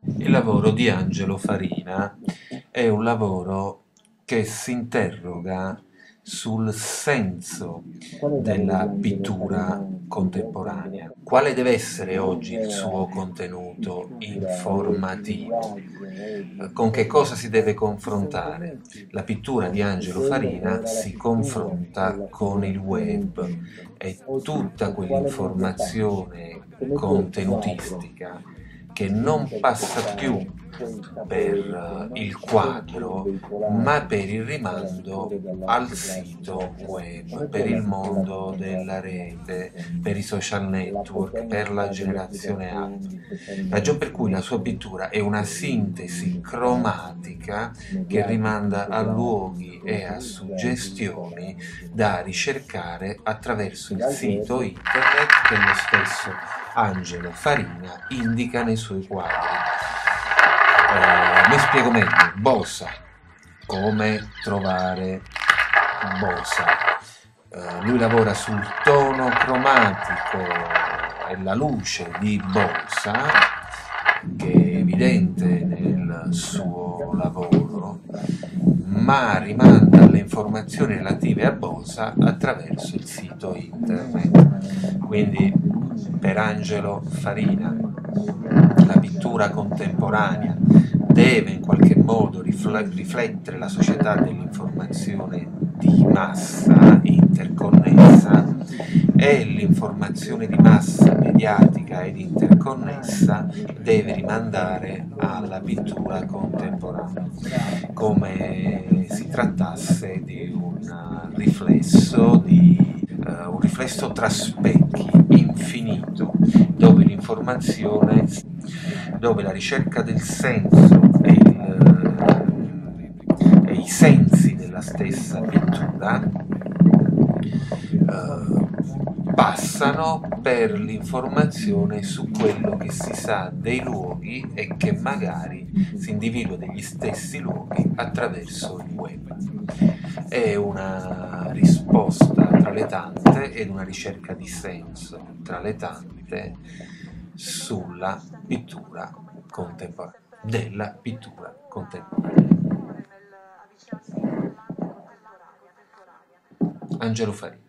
Il lavoro di Angelo Farina è un lavoro che si interroga sul senso Qual è il lavoro della di Angelo pittura Farina in contemporanea. particolare? Quale deve essere oggi il suo Cioè, contenuto pittura, leggi, informativo? linguaggio, leggi, Con che insomma, cosa si deve tutti confrontare? argomenti La pittura di di Angelo quello che Farina era la si pittura e confronta la con il figurazione un web tempo. e Oggi tutta quale mezzo faccio? quell'informazione Se metto il quadro contenutistica che non senza passa rispettare più quei saperi che per non il ci sono più quadro, ma veicolati per il dall'autore rimando e al dall'arte plastica, sito web, non è per il quella pittura mondo della contemporanea, rete, per i social la network, per la potenza delle generazione applicazioni alta. di Ragion per cui la socializzazione sua pittura è una sintesi cromatica che mediatici rimanda a luoghi fotografici e a suggestioni da ricercare attraverso ed il al sito web internet che lo stesso Angelo Farina indica nei suoi quadri. Mi spiego meglio, Bosa, come trovare Bosa. Lui lavora sul tono cromatico e la luce di Bosa, che è evidente nel suo lavoro, ma rimanda alle informazioni relative a Bosa attraverso il sito internet. Quindi per Angelo Farina la pittura contemporanea deve in qualche modo riflettere la società dell'informazione di massa interconnessa, e l'informazione di massa mediatica ed interconnessa deve rimandare alla pittura contemporanea, come si trattasse di un riflesso tra specchi infinito, dove l'informazione, dove la ricerca del senso e i sensi della stessa pittura passano per l'informazione su quello che si sa dei luoghi e che magari si individua degli stessi luoghi attraverso il web. È una risposta tra le tante ed una ricerca di senso tra le tante sulla pittura contemporanea, della pittura contemporanea. Angelo Farina.